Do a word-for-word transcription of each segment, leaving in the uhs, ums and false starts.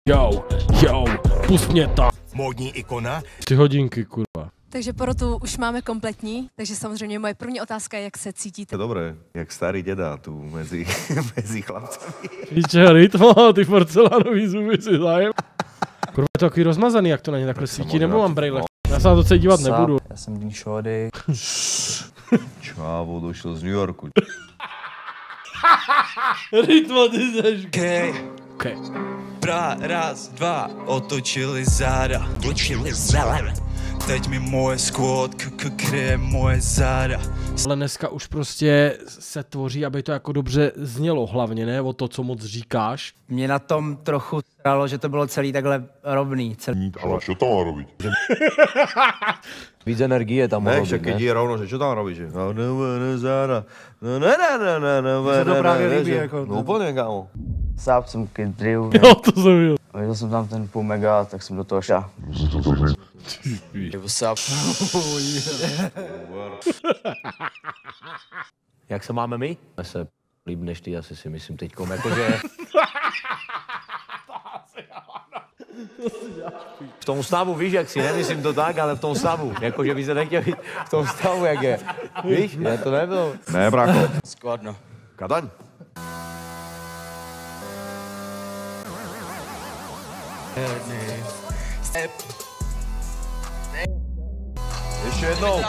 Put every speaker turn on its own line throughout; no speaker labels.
Jo, jo, pust mě tam.
Módní ikona.
Tři hodinky, kurva.
Takže porotu už máme kompletní, takže samozřejmě moje první otázka je, jak se cítíte.
Dobre, jak starý deda tu mezi, mezi chlapcami.
Víče, rytmo, ty porcelánový zuby si zájem. Kurva, je to takový rozmazaný, jak to na ně takhle svítí, nebo mám brejle? Já se na to celý dívat nebudu.
Já jsem Dean Shody.
Čávo, došel z New Yorku.
Rytmo, ty seš.
Okay.
Okay.
Pra, raz, dva, otočili záda. Otočili záda. Teď mi moje squad kryje moje záda.
Ale dneska už prostě se tvoří, aby to jako dobře znělo hlavně, ne? O to, co moc říkáš.
Mě na tom trochu stralo, že to bylo celý takhle rovný. Celý...
Ale čo tam má robiť?
Víc energie tam mohlo
Ne,
být,
však keď
ne?
je rovno, že čo tam robíš? No, no, no, záda. No, ne, ne, ne, ne, ne,
se to právě líbí,
že-
jako...
No úplně, kámo.
Sáp jsem Kid Drill,
Jo, to jsem viděl.
a viděl jsem tam ten půl mega, tak jsem do toho šel. Jak se máme my? Já se líp než ty, asi si myslím teďkom, jakože... V tom stavu, víš, jak si, nemyslím to tak, ale v tom stavu, jakože by se nechtěl být v tom stavu, jak je. Víš, ne, to nebylo.
Ne, brácho.
Skladno.
Kadaň. Ještě jednou.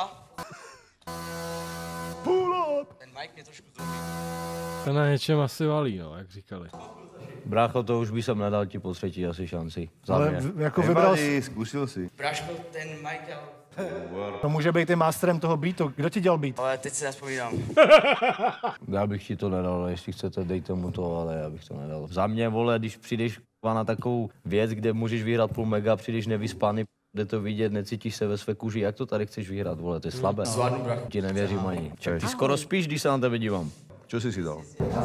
Ten mic mě trošku zlobí.
To na něčem asi valí, no, jak říkali.
Brácho, to už by jsem nedal ti po třetí asi šanci. Za
Ale
mě.
v- jako vybral jsi,
Nevadí, zkusil si.
Braško, ten mic dal.
to může být i masterem toho beatu. Kdo ti dělal beat?
Ale teď se nespovídám.
Já bych ti to nedal, jestli chcete, dejte mu to, ale já bych to nedal. Za mě, vole, když přijdeš na takovou věc, kde můžeš vyhrát půl mega, přijdeš nevyspaný, jde to vidět, necítíš se ve své kůži, jak to tady chceš vyhrát, vole, to je slabé.
Zvládnu, bracho.
Ti nevěřím ani. Čak, ty skoro spíš, když se na tebe dívám.
Čo si si dal?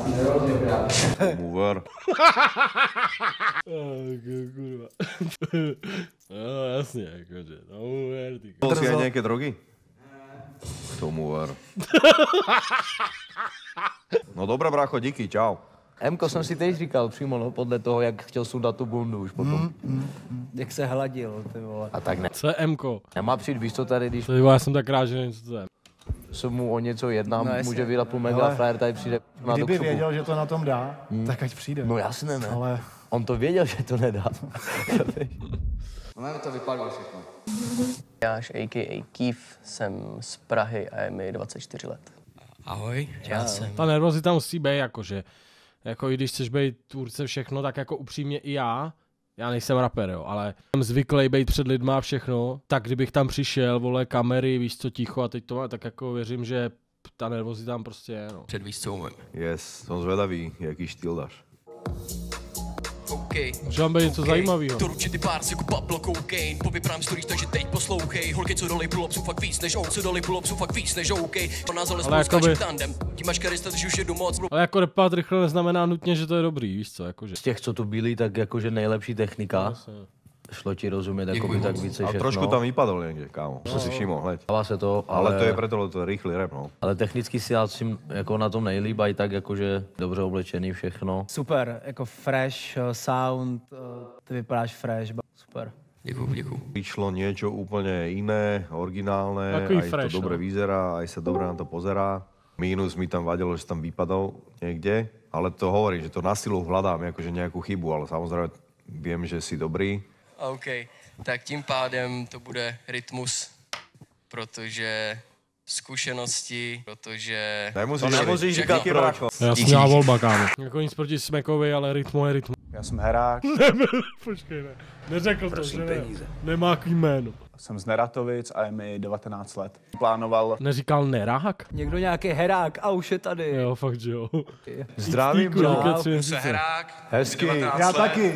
Mover.
Kurva. No, jasně, jakože, no, vertigo.
Bol si aj nejaké drogy? To mover. No dobré, brácho, díky, čau.
Emko jsem si teď říkal přímo, no, podle toho, jak chtěl sundat tu bundu už potom.
Jak se hladil, ty vole.
A tak ne.
Co je Mko?
Nemá přijít, víš co tady, když
To je, já jsem tak rád, že nevím, co to je.
se mu o něco jedná,
No,
no,
jasně.
může vyhrát půl mega,
Ale
a frajer tady přijde na
Kdyby
dokřupu.
věděl, že to na tom dá, tak ať přijde.
No jasně, ne.
Ale
On to věděl, že to nedá.
Máme to vypadlo všechno.
Jáš, a k a. Keith, jsem z Prahy a je mi dvacet čtyři let.
Ahoj, já jsem.
Ta nervozita musí být, jakože, jako i když chceš být tvůrce všechno, tak jako upřímně i já, já nejsem rapper, jo, ale jsem zvyklý být před lidma a všechno, tak kdybych tam přišel, vole, kamery, víš co, ticho a teď to má, tak jako věřím, že ta nervozita tam prostě je, no.
Před víš, co umím.
Yes, som zvedavý, jaký štýl dáš.
OK.
Může vám být něco zajímavého.
To určitý pár jako Pablo Cocaine. Povyprám stories, takže teď poslouchej. Holky, co dali pull-up, jsou fakt víc než on, co dali pull-up, jsou fakt víc než OK. To nás ale spolu
jakoby-
skáče tandem. Ti maškarista, když už jedu moc.
Ale jako repát rychle neznamená nutně, že to je dobrý, víš co, jakože.
Z těch, co tu byli, tak jakože nejlepší technika.
Jasně.
Šlo ti rozumět,
Děkuji
jakoby tak
moc.
více
A
všechno.
trošku tam vypadol niekde, kámo. Som si všimol, hleď.
Stává se to, ale,
Ale to je preto, lebo to je rýchly rap, no.
ale technicky si já si jako na tom nejlíp, aj tak jakože dobře oblečený všechno.
Super, jako fresh uh, sound, uh, ty vypadáš fresh, ba- super.
Děkuju, děkuju.
Vyšlo niečo úplne iné, originálne,
Takový
aj
fresh,
to dobre
no.
vyzerá, aj sa dobre na to pozerá. Mínus mi tam vadilo, že tam vypadol niekde, ale to hovorím, že to na silu hľadám akože nejakú chybu, ale samozrejme viem, že si dobrý.
OK, tak tím pádem to bude rytmus, protože zkušenosti, protože...
Nemusíš,
To nemusíš říkat
díky,
proč.
brácho.
Jasná volba, kámo. Jako nic proti Smekovi, ale rytmo je rytmo.
já jsem herák,
Počkej, ne. Neřekl to, že ne. Nemá jméno.
jsem z Neratovic a je mi devatenáct let. Plánoval
Neříkal nerák?
Někdo nějaký herák a už je tady.
Jo, fakt, že jo.
Zdravím,
Týku,
bro.
ke tři měsíce.
Sehrák,
Hezky.
já taky.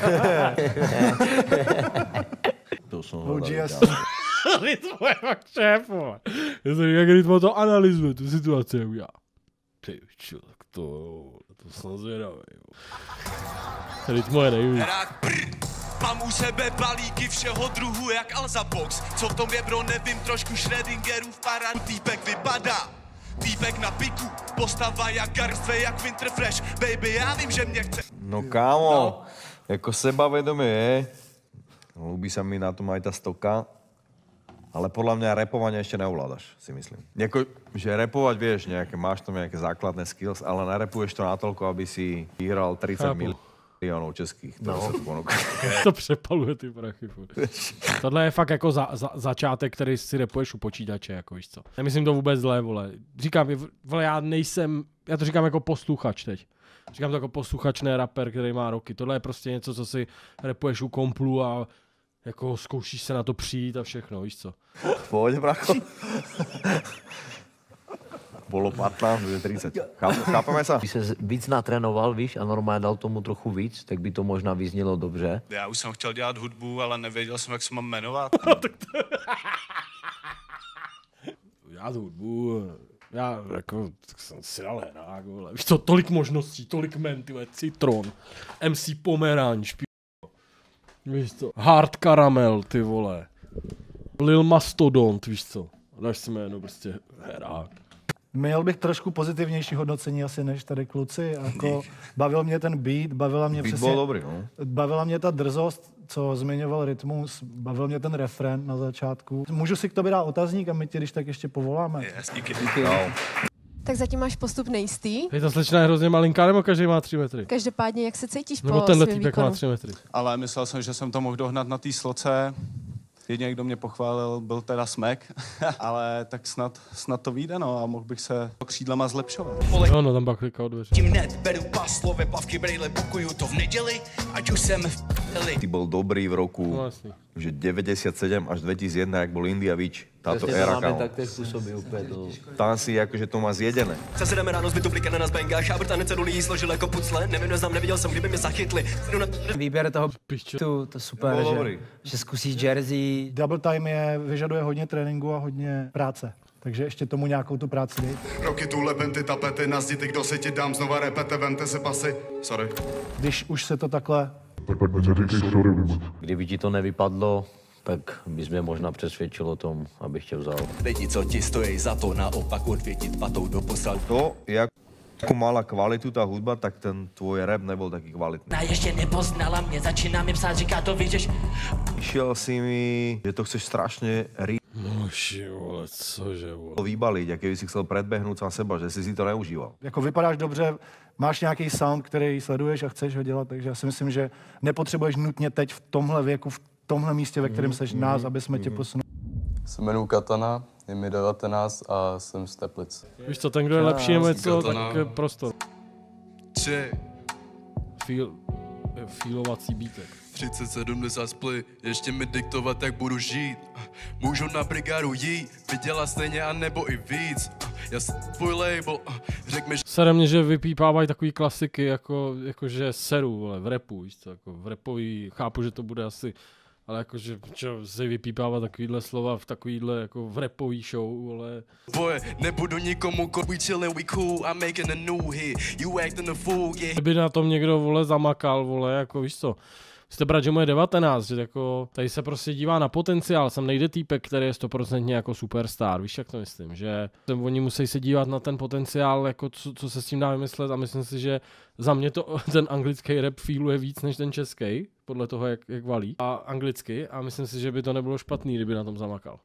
To jsem
O G S.
Rytmo je fakt šéf, vole. Já jsem jak Rytmo to analyzuje, tu situaci, jak já. Ty čo, tak to, to jsem zvědavý, jo. Rytmo je nejvíc.
Herák, brr. Mám u sebe balíky všeho druhu jak Alza Box. Co v tom je, bro, nevím, trošku Schrödingerův parad. Týpek vypadá, týpek na piku. Postava jak Garstve, jak Winterfresh. Baby, já vím, že mě chce.
No kámo, Jako sebavedomie je, ľúbi sa mi na tom aj tá stoka, ale podľa mňa repovanie ešte neovládaš, si myslím. Jako, že repovať vieš, nejaké, máš tam nejaké základné skills, ale nerepuješ to natoľko, aby si vyhral tridsať miliónov českých. To, no.
To přepaluje ty prachy. Tohle je fakt jako za, za, začátek, který si repuješ u počítače, jako víš co. Nemyslím to vůbec zlé, vole. Říkám, vole, já nejsem, já to říkám jako posluchač teď. Říkám to jako posluchač, ne rapper, který má roky. Tohle je prostě něco, co si repuješ u komplu a jako zkoušíš se na to přijít a všechno, víš co.
V pohodě, bracho. Bolo patnáct, tridsať. Chápeme sa?
Když se víc natrénoval, víš, a normálně dal tomu trochu víc, tak by to možná vyznělo dobře.
Já už jsem chtěl dělat hudbu, ale nevěděl jsem, jak se mám jmenovat.
Já tu hudbu, já jako jsem si dal herák, vole. Víš co, tolik možností, tolik men, tyhle, Citron, M C Pomeranč, p***. Víš co, Hard Caramel, ty vole. Lil Mastodont, víš co. Dáš si jméno, prostě herák.
Měl bych trošku pozitivnější hodnocení asi než tady kluci. Jako, bavil mě ten beat, bavila mě
beat
přesně,
byl dobrý, no.
Bavila mě ta drzost, co zmiňoval Rytmus, bavil mě ten refrén na začátku. Můžu si k tobě dát otazník a my tě když tak ještě povoláme.
Yes, díky.
No.
Tak zatím máš postup nejistý.
Hej, ta slečna je hrozně malinká, nebo každý má tři metry?
Každopádně, jak se cítíš
Nebo
po
tenhle
svém
týpek
výkonu?
má tři metry.
Ale myslel jsem, že jsem to mohl dohnat na té sloce. Jediný, kdo mě pochválil, byl teda Smek, ale tak snad, snad to vyjde, no, a mohl bych se křídlama zlepšovat.
Jo, no, tam pak klika od dveře.
Tím hned beru paslové plavky brejle, bukuju to v neděli, ať už jsem v p***li.
Ty bol dobrý v roku,
No, jasný.
že deväťdesiatsedem až dvetisícjeden, jak bol India Beach. Táto
Přesně
éra,
to máme
kámo.
taktéž působí úplně do...
Tam si akože to má zjedené.
Zasedeme ráno, zbytu plikane na zbengách, a brtane cedulí složil jako pucle, nevím, neznám, neviděl jsem, kdyby mě zachytli. Jdu na...
Výběr toho
Pišťo.
tu, to super,
Bylo
že,
dobrý.
že zkusí Jersey.
Double time je, vyžaduje hodně tréninku a hodně práce. Takže ještě tomu nějakou tu práci dej.
Roky tu lebenty, tapety, na zdi, ty kdo si ti dám, znova repete, vemte se pasy. Sorry.
Když už se to takhle
Kdyby ti to nevypadlo, tak bys mě možná přesvědčil o tom, abych tě vzal.
Lidi, co ti stojí za to, naopak odvětit patou do posral.
To, jak ako mala kvalitu tá hudba, tak ten tvoj rap nebol taký kvalitný.
Na ještě nepoznala mě, začíná mi psát, říká to, víš,
Išiel si mi, že to chceš strašne rýchlo
No, vole, cože, vole.
vybaliť, a keby si chcel predbehnúť sám seba, že si si to neužíval.
jako vypadáš dobře, máš nějaký sound, který sleduješ a chceš ho dělat, takže já si myslím, že nepotřebuješ nutně teď v tomhle věku, v tomhle místě, ve kterém seš nás, aby jsme tě posunuli.
Se jmenuji Katana, je mi devatenáct a jsem z Teplic.
Víš co, ten, kdo je lepší nebo něco, tak je prostor.
Tři.
Feel, feelovací beatek.
třicet sedmdesát sply, ještě mi diktovat, jak budu žít. Můžu na brigádu jít, vydělat stejně a nebo i víc. Já jsem tvůj label, řek mi,
Sere mě, že vypípávají takový klasiky, jako, jakože seru, vole, v rapu, víš co, jako v rapový, chápu, že to bude asi, ale jakože, čo, se vypípává takovýhle slova v takovýhle, jako v rapový show, vole.
boy, nebudu nikomu ko- we chillin', we cool, I'm making a new hit. You acting a fool, yeah.
Kdyby na tom někdo, vole, zamakal, vole, jako víš co. Jste brát, že mu je devatenáct, že jako, tady se prostě dívá na potenciál, sem nejde týpek, který je stoprocentně jako superstar, víš jak to myslím, že oni musí se dívat na ten potenciál, jako co, co se s tím dá vymyslet a myslím si, že za mě to ten anglický rap feeluje víc než ten český, podle toho jak, jak valí, a anglicky a myslím si, že by to nebylo špatný, kdyby na tom zamakal.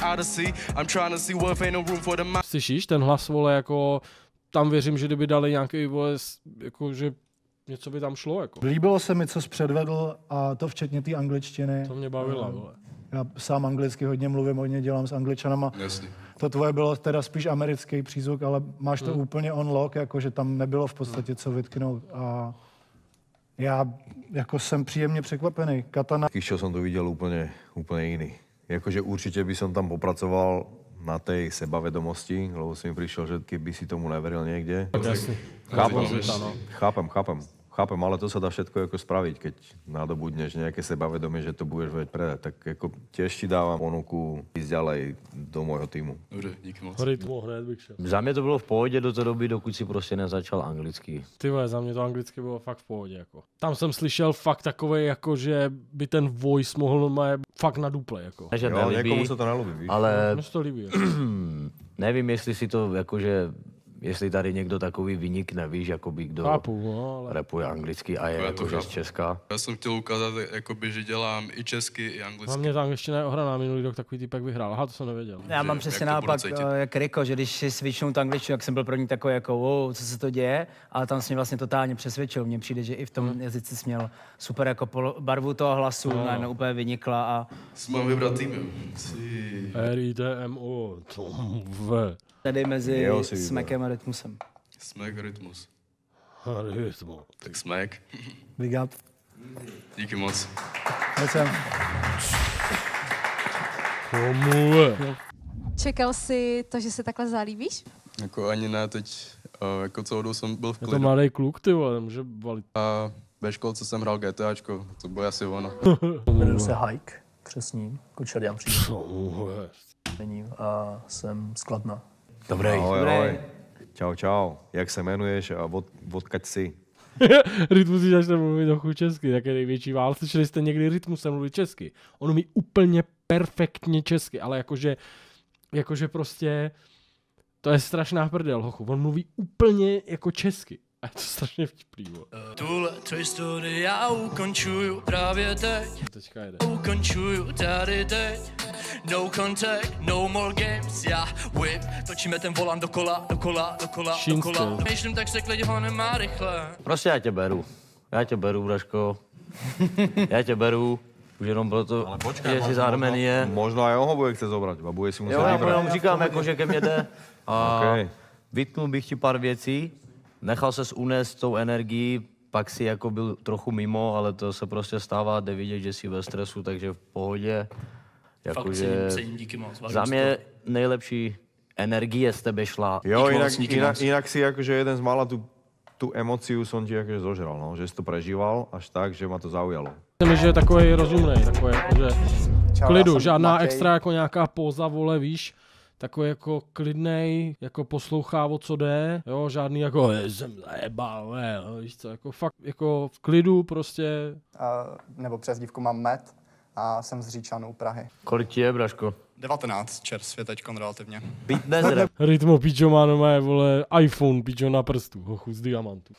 Slyšíš ten hlas, vole, jako tam věřím, že kdyby dali nějaký, vole, jako že něco by tam šlo, jako.
Líbilo se mi, co jsi předvedl, a to včetně té angličtiny.
To mě bavilo, vole.
Já sám anglicky hodně mluvím, hodně dělám s Angličanama.
Jasný.
To tvoje bylo teda spíš americký přízvuk, ale máš to
Hmm.
úplně on lock, jako že tam nebylo v podstatě co vytknout. A já jako jsem příjemně překvapený. Katana.
Takých, čo som tu videl, úplne, úplne iný. Jakože určite by som tam popracoval na tej sebavedomosti, lebo si mi prišiel, že keby si tomu neveril niekde.
Jasný.
Chápem,
no.
chápem, chápem. Chápem, ale to sa dá všetko ako spraviť, keď nadobudneš nejaké sebavedomie, že to budeš vedieť predať. Tak ako tiež ti dávam ponuku ísť ďalej do môjho týmu.
Dobře, díky moc.
Rytmu hned bych šel.
Za mě to bylo v pohodě do té doby, dokud si prostě nezačal anglicky.
Ty vole, za mě to anglicky bylo fakt v pohodě, jako. Tam jsem slyšel fakt takovej, jako že by ten voice mohl normálně fakt na duple, jako.
Ne, že
Jo,
nelíbí,
niekomu sa to nelúbi, víš?
ale
Mně se to líbí, jako.
nevím, jestli si to jakože jestli tady někdo takový vynikne, víš, jakoby kdo
Chápu, no, ale...
rapuje anglicky a je
Já to
jakože z
chápu.
Česka.
Já jsem chtěl ukázat, jakoby, že dělám i česky, i anglicky.
Hlavně tam ještě neohraná minulý rok takový týpek vyhrál. Aha, to jsem nevěděl.
Já mám
Že
přesně
jak to budu
naopak,
cítit.
eh, jak Riko, že když si switchnu tu angličtinu, jak jsem byl pro ní takový jako wow, co se to děje, ale tam jsem mě vlastně totálně přesvědčil. Mně přijde, že i v tom jazyci jsi měl super jako polo, barvu toho hlasu,
No.
najednou úplně vynikla a
Mám vybrat tým. Si...
R I T M O, to v.
tady mezi
Jo, si vybral.
Smekem a Rytmusem.
Smack rytmus.
Rytmus.
Tak smack.
Big up.
Díky moc.
Jsem.
Komu?
Čekal jsi to, že se takhle zalíbíš?
Jako ani ne, teď uh, jako celou dobu jsem byl v
Je to
klidu.
mladý kluk, ty vole, může valit.
A ve školce jsem hrál GTAčko, to bylo asi ono.
Jmenuji se Hike, křesním, Kočer Jan
Komu?
příjmením a jsem z Kladna.
Dobrý.
Ahoj,
Dobrý.
ahoj. Čau, čau. Jak se jmenuješ a od, odkaď jsi?
Rytmus si začne mluvit trochu česky, tak je největší vál. Slyšeli jste někdy Rytmusem mluvit česky? On umí úplně perfektně česky, ale jakože, jakože prostě, to je strašná prdel, hochu. On mluví úplně jako česky. A je to strašně vtipný, bo.
Tuhle tvou historii já ukončuju právě teď.
Teďka jede.
Ukončuju tady teď. No contact, no more games, já whip. Točíme ten volant dokola, dokola, dokola,
Šínský.
dokola. Myšlím tak se klidně ho nemá rychle.
Prostě já tě beru. Já tě beru, Braško. Já tě beru. Už jenom proto, že jsi z Arménie.
Možno aj on ho bude chce zobrať, a bude si muset
Jo, já mu
vybrať.
jenom říkám, jako, že ke mně jde. A
Okay.
vytknul bych ti pár věcí. Nechal ses unést tou energií, pak si jako byl trochu mimo, ale to se prostě stává, jde vidět, že jsi ve stresu, takže v pohodě.
Fakt
Jakože
cením, cením, díky moc. vážím
za
si
mě
to.
nejlepší energie z tebe šla.
Jo,
Díky
inak,
moc, díky
inak,
moc.
inak si akože jeden z mála tú, tú emociu som ti akože zožral, no. Že si to prežíval až tak, že ma to zaujalo.
Myslím, že je takový rozumný, takový jakože
Čau,
klidu,
já jsem
žádná
Matej.
extra jako nějaká póza, vole, víš, takový jako klidnej, jako poslouchá, o co jde, jo, žádný jako, "Je, jsem zajebal, ne, no, víš co, jako fakt, jako v klidu prostě.
A, nebo přezdívku mám Met a jsem z Říčan u Prahy.
Kolik ti je, Braško?
devatenáct čerstvě teďkon relativně.
Fitness rap.
Rytmo, pičo má normálně, vole, iPhone, pičo na prstu, hochu, z diamantu.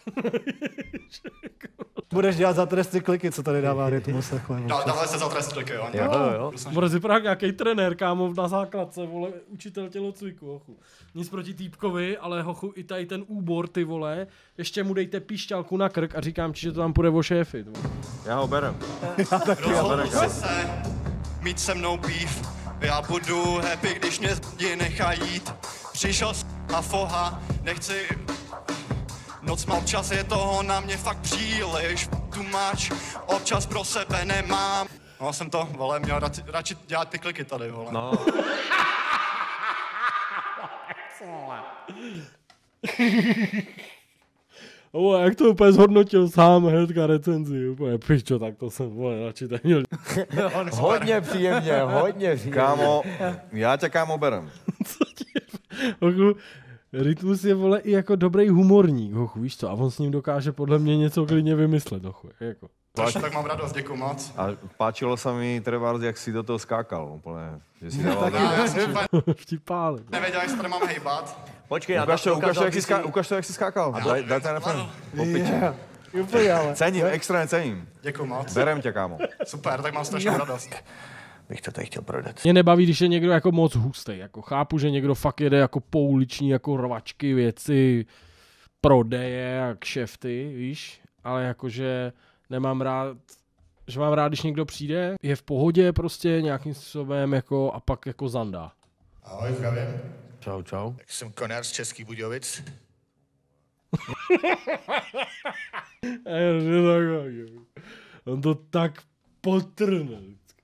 Budeš dělat za tresty kliky, co tady dává Rytmus. takhle.
Dále se za trest kliky, jo?
Jo, jo.
Bude si právě nějaký trenér, kámo, na základce, vole, učitel tělocviku, hochu. Nic proti týpkovi, ale hochu, i tady ten úbor, ty vole, ještě mu dejte píšťalku na krk a říkám ti, že to tam půjde o šéfy. Vole.
Ja ho berem.
Rozhodl jsi se mít se mnou beef. Já budu happy, když mě lidi nechají jít. Přišel s a foha, nechci... Noc má občas, je toho na mě fakt příliš. Tu máš, občas pro sebe nemám. No jsem to, vole, měl radši, radši dělat ty kliky tady, vole.
No.
O, jak to úplně zhodnotil sám hnedka recenzi, úplně pičo, tak to jsem, vole, radši tady měl.
Hodně příjemně, hodně příjemně.
Kámo, ja ťa kámo berem.
Hochu, Rytmus je, vole, i jako dobrý humorník, hochu, víš co, a on s ním dokáže podle mě něco klidně vymyslet, hochu, jako.
Páči, tak mám radost, děkuji moc.
A páčilo sa mi trebárs, jak si do toho skákal úplne. Že si dával...
Já jsem úplně
Vtipále.
nevěděl, jak se tady mám hejbat.
Počkej, já
Ukáž to, ukáž to, jak si,
ská...
ská... ukáž to, jak si skákal. Daj, daj ten refrén.
Yeah. Úplně ale.
Cením, extrémne cením.
Děkuji moc.
Berem ťa, kámo.
Super, tak mám strašnou radost.
Bych to tady chtěl prodat.
Mě nebaví, když je někdo jako moc hustý, jako chápu, že někdo fakt jede jako pouliční, jako rvačky, věci, prodeje a kšefty, víš, ale jakože nemám rád, že mám rád, když někdo přijde, je v pohodě prostě nějakým způsobem jako a pak jako zandá.
Ahoj, zdravím.
Čau, čau.
Tak jsem Konár z Českých Budějovic.
On to tak potrne.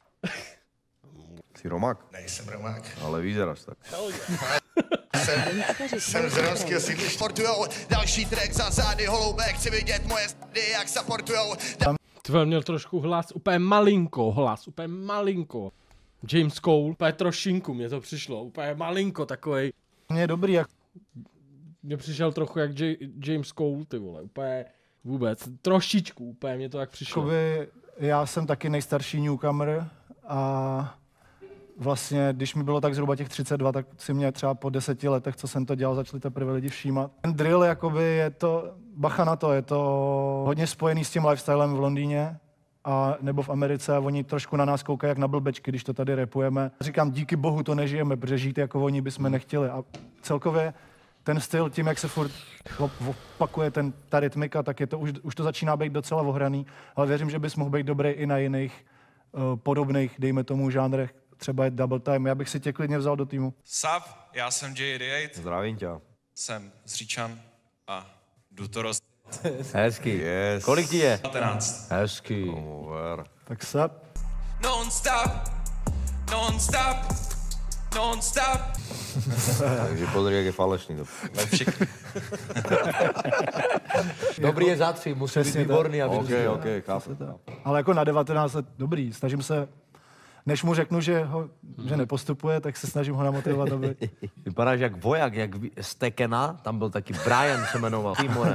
Si Romák,
Nejsem Romák.
ale vyzeráš tak.
Jsem, jsem z romského sídliště.
Portujou další track za zády holoubek. Chci vidět moje stady, jak supportujou.
Tvé měl trošku hlas, úplně malinko hlas, úplně malinko. James Cole, úplně trošinku mě to přišlo, úplně malinko takovej.
Mně je dobrý, jak
Mně přišel trochu jak J- James Cole, ty vole, úplně vůbec, trošičku, úplně mě to tak přišlo.
jakoby, já jsem taky nejstarší newcomer a vlastně, když mi bylo tak zhruba těch třicet dva, tak si mě třeba po deseti letech, co jsem to dělal, začali teprve lidi všímat. Ten drill, jakoby je to, bacha na to, je to hodně spojený s tím lifestylem v Londýně a nebo v Americe a oni trošku na nás koukají jak na blbečky, když to tady rapujeme. Říkám, díky bohu to nežijeme, protože žít jako oni bychom nechtěli. A celkově ten styl, tím, jak se furt opakuje ten, ta rytmika, tak je to, už, už to začíná být docela ohraný, ale věřím, že bys mohl být dobrý i na jiných uh, podobných, dejme tomu, žánrech, třeba je Double Time. Já bych si tě klidně vzal do týmu.
Sup, já jsem J osmdesát osm.
Zdravím tě.
Jsem z Říčan a jdu to roz...
Hezky.
Yes.
Kolik ti je?
devatenáct.
Hezky.
Over.
Tak se.
Non-stop, non-stop, non-stop.
Takže pozri, jak je falešný.
Dobrý je za tři, musí být výborný. Aby
OK, OK, chápu.
Ale jako na devatenáct let dobrý, snažím se, než mu řeknu, že, ho, že nepostupuje, tak se snažím ho namotivovat, aby...
Vypadáš jak voják, jak z Tekena, tam byl taky Brian se jmenoval. Timore.